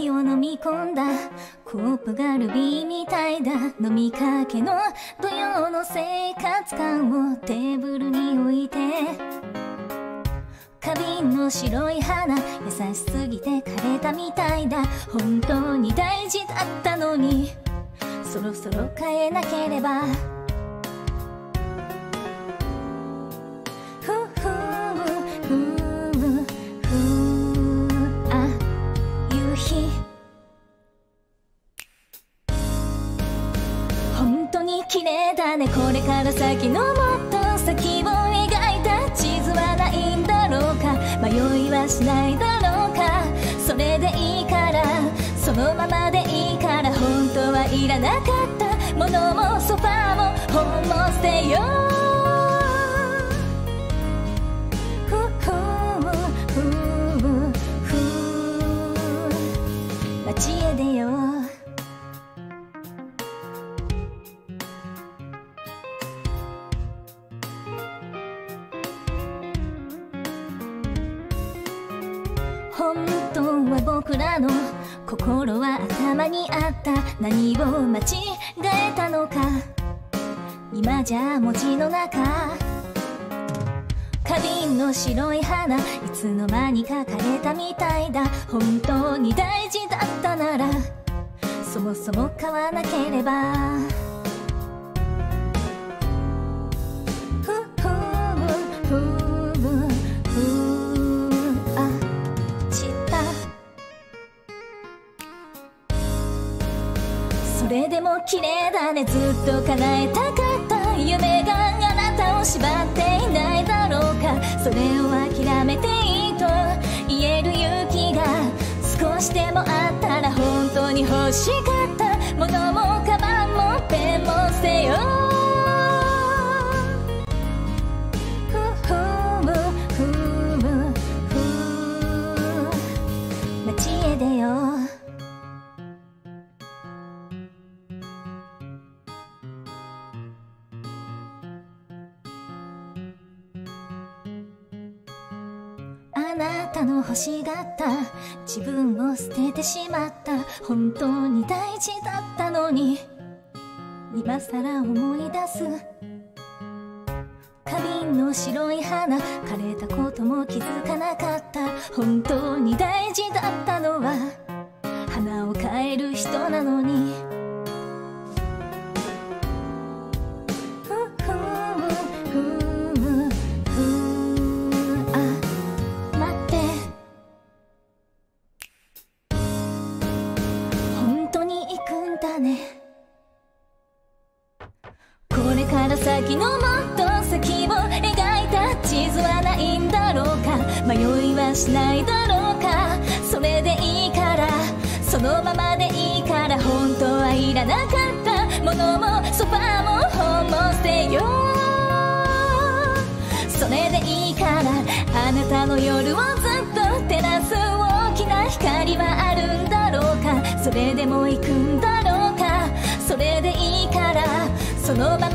息を飲み込んだコップがルビーみたいだ。飲みかけの土曜の生活感をテーブルに置いて、花瓶の白い花優しすぎて枯れたみたいだ。本当に大事だったのにそろそろ変えなければ。夕日本当に綺麗だね。これから先のもっと先を描いた地図はないんだろうか。迷いはしないだろうか。それでいいからそのままでいいから。本当はいらなかったものもソファーも本も捨てよう。街へ出よう。本当は僕らの心は頭にあった。何を間違えたのか今じゃ文字の中。花瓶の白い花いつの間にか枯れたみたいだ。本当に大事だったならそもそも買わなければ。それでも綺麗だね。ずっと叶えたかった夢があなたを縛っていないだろうか。それを諦めていいと言える勇気が少しでもあったら。本当に欲しかったものもカバンもペンも捨てよう。街へ出よう。あなたの欲しがった自分を捨ててしまった。本当に大事だったのに今さら思い出す。花瓶の白い花枯れたことも気づかなかった。本当に大事だったのは花を変える人なのに。これから先のもっと先を描いた地図はないんだろうか。迷いはしないだろうか。それでいいからそのままでいいから。本当はいらなかったものもソファーも本も捨てよう。それでいいからあなたの夜をずっと照らす大きな光はあるんだろうか。それでも行くんだろうか。それでいいからそのまま